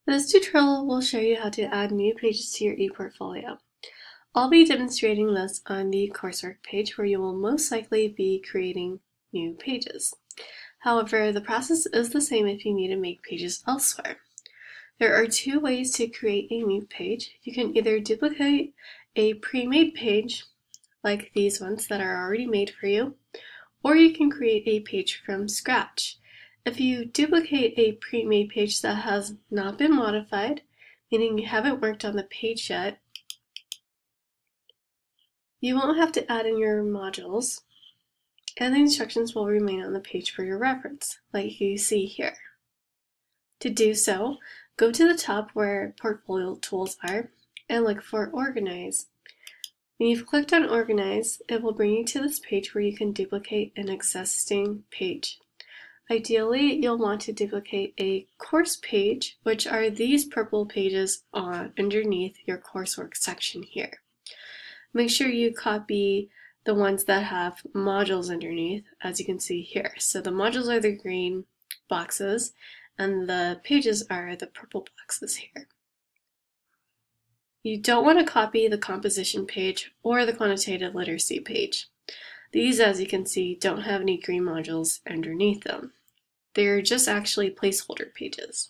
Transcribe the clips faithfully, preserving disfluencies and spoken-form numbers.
This tutorial will show you how to add new pages to your ePortfolio. I'll be demonstrating this on the coursework page where you will most likely be creating new pages. However, the process is the same if you need to make pages elsewhere. There are two ways to create a new page. You can either duplicate a pre-made page, like these ones that are already made for you, or you can create a page from scratch. If you duplicate a pre-made page that has not been modified, meaning you haven't worked on the page yet, you won't have to add in your modules, and the instructions will remain on the page for your reference, like you see here. To do so, go to the top where portfolio tools are and look for Organize. When you've clicked on Organize, it will bring you to this page where you can duplicate an existing page. Ideally, you'll want to duplicate a course page, which are these purple pages on underneath your coursework section here. Make sure you copy the ones that have modules underneath, as you can see here. So the modules are the green boxes, and the pages are the purple boxes here. You don't want to copy the composition page or the quantitative literacy page. These, as you can see, don't have any green modules underneath them. They're just actually placeholder pages.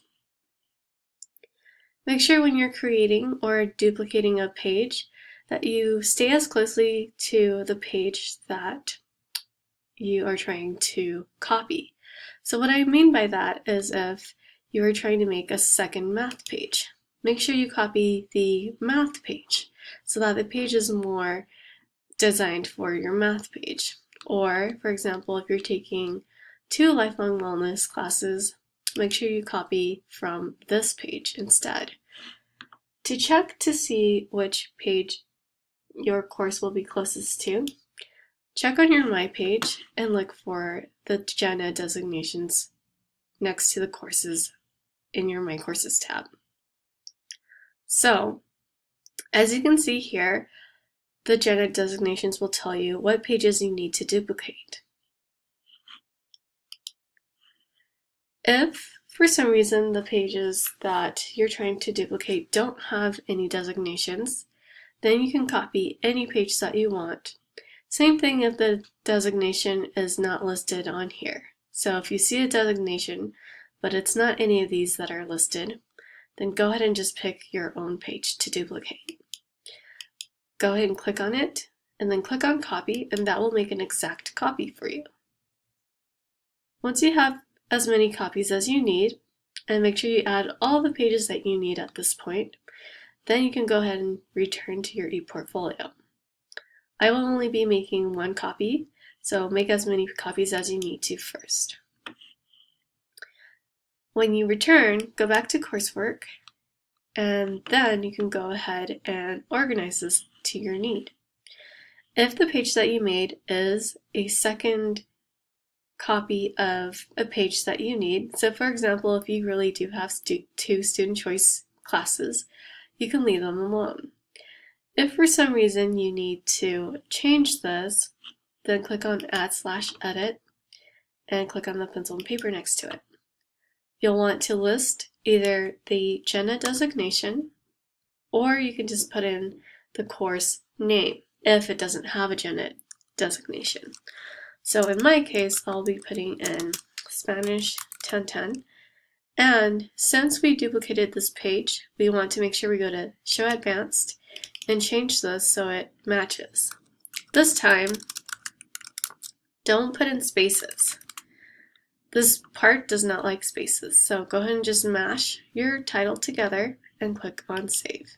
Make sure when you're creating or duplicating a page that you stay as closely to the page that you are trying to copy. So what I mean by that is if you are trying to make a second math page, make sure you copy the math page so that the page is more designed for your math page. Or, for example, if you're taking two lifelong wellness classes, make sure you copy from this page instead. To check to see which page your course will be closest to, check on your My page and look for the Gen Ed designations next to the courses in your My Courses tab. So, as you can see here, the Gen Ed designations will tell you what pages you need to duplicate. If, for some reason, the pages that you're trying to duplicate don't have any designations, then you can copy any page that you want. Same thing if the designation is not listed on here. So if you see a designation, but it's not any of these that are listed, then go ahead and just pick your own page to duplicate. Go ahead and click on it, and then click on Copy, and that will make an exact copy for you. Once you have as many copies as you need, and make sure you add all the pages that you need at this point, then you can go ahead and return to your ePortfolio. I will only be making one copy, so make as many copies as you need to first. When you return, go back to coursework, and then you can go ahead and organize this to your need. If the page that you made is a second copy of a page that you need, so for example, if you really do have stu two student choice classes, you can leave them alone. If for some reason you need to change this, then click on Add slash Edit and click on the pencil and paper next to it. You'll want to list either the Gen Ed designation, or you can just put in the course name if it doesn't have a Gen Ed designation. So in my case, I'll be putting in Spanish ten ten. And since we duplicated this page, we want to make sure we go to Show Advanced and change this so it matches. This time, don't put in spaces. This part does not like spaces, so go ahead and just mash your title together and click on Save.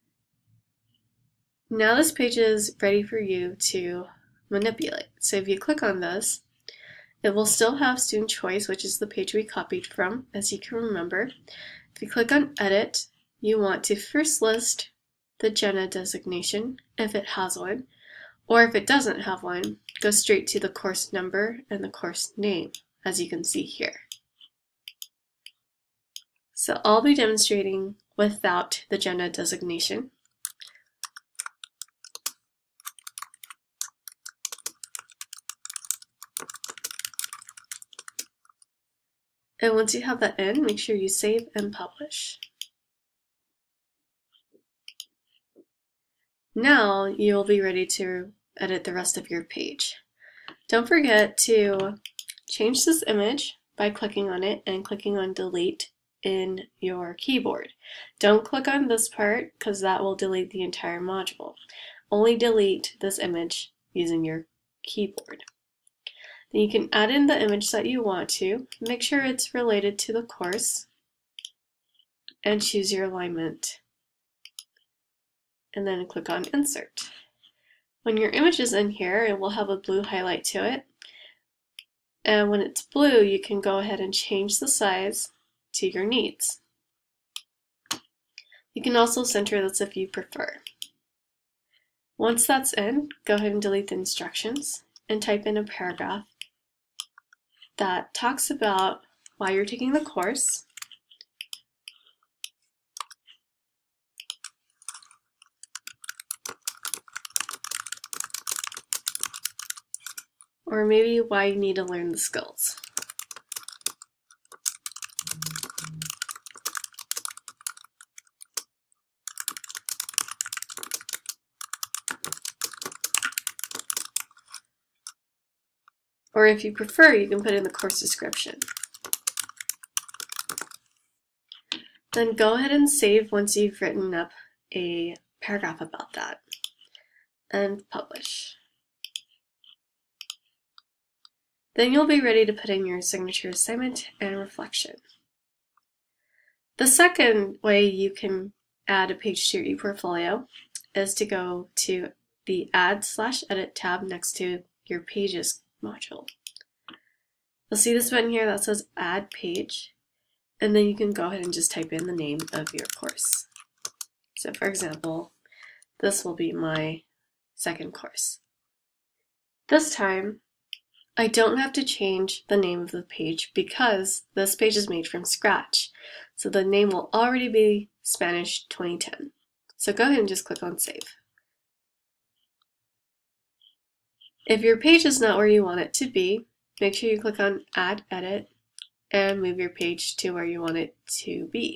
Now this page is ready for you to manipulate. So if you click on this, it will still have student choice, which is the page we copied from, as you can remember. If you click on Edit, you want to first list the Gen Ed designation, if it has one, or if it doesn't have one, go straight to the course number and the course name, as you can see here. So I'll be demonstrating without the Gen Ed designation. And once you have that in, make sure you save and publish. Now you'll be ready to edit the rest of your page. Don't forget to change this image by clicking on it and clicking on delete in your keyboard. Don't click on this part because that will delete the entire module. Only delete this image using your keyboard. Then you can add in the image that you want to. Make sure it's related to the course and choose your alignment. And then click on Insert. When your image is in here, it will have a blue highlight to it. And when it's blue, you can go ahead and change the size to your needs. You can also center this if you prefer. Once that's in, go ahead and delete the instructions and type in a paragraph that talks about why you're taking the course, or maybe why you need to learn the skills. Or if you prefer, you can put in the course description. Then go ahead and save once you've written up a paragraph about that, and publish. Then you'll be ready to put in your signature assignment and reflection. The second way you can add a page to your ePortfolio is to go to the Add slash Edit tab next to your Pages module. You'll see this button here that says Add Page, and then you can go ahead and just type in the name of your course. So for example, this will be my second course. This time, I don't have to change the name of the page because this page is made from scratch. So the name will already be Spanish twenty ten. So go ahead and just click on Save. If your page is not where you want it to be, make sure you click on Add Edit and move your page to where you want it to be.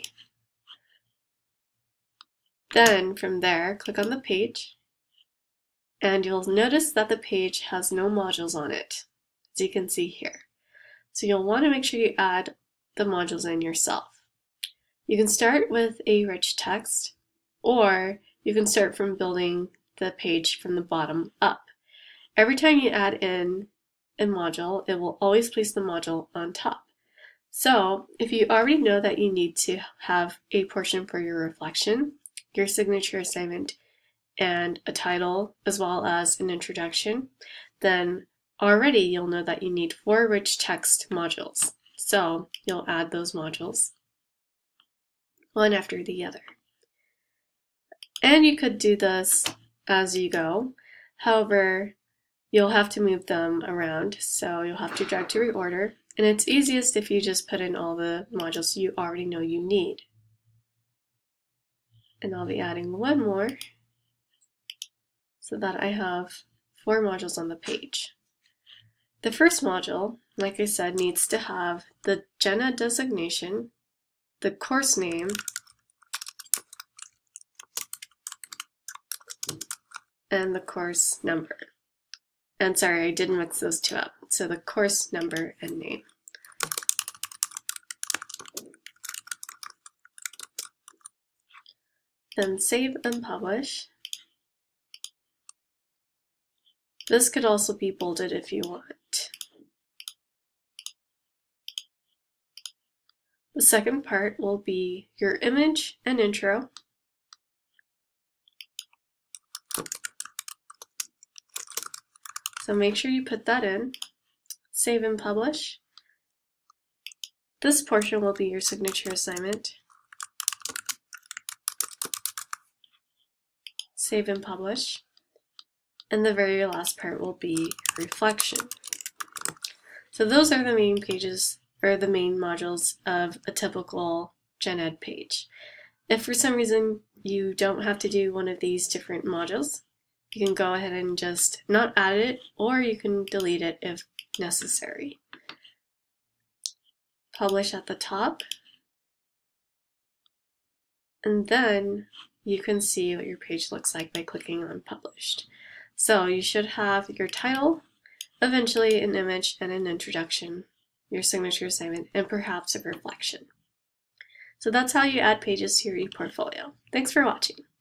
Then from there, click on the page, and you'll notice that the page has no modules on it, as you can see here. So you'll want to make sure you add the modules in yourself. You can start with a rich text, or you can start from building the page from the bottom up. Every time you add in a module, it will always place the module on top. So if you already know that you need to have a portion for your reflection, your signature assignment, and a title, as well as an introduction, then already you'll know that you need four rich text modules. So you'll add those modules, one after the other. And you could do this as you go. However, you'll have to move them around, so you'll have to drag to reorder, and it's easiest if you just put in all the modules you already know you need. And I'll be adding one more so that I have four modules on the page. The first module, like I said, needs to have the gen ed designation, the course name, and the course number. And sorry, I did mix those two up. So the course number and name. Then save and publish. This could also be bolded if you want. The second part will be your image and intro. So make sure you put that in, save and publish. This portion will be your signature assignment. Save and publish. And the very last part will be reflection. So those are the main pages, or the main modules of a typical gen ed page. If for some reason you don't have to do one of these different modules, you can go ahead and just not add it, or you can delete it if necessary. Publish at the top, and then you can see what your page looks like by clicking on Published. So you should have your title, eventually an image and an introduction, your signature assignment, and perhaps a reflection. So that's how you add pages to your ePortfolio. Thanks for watching.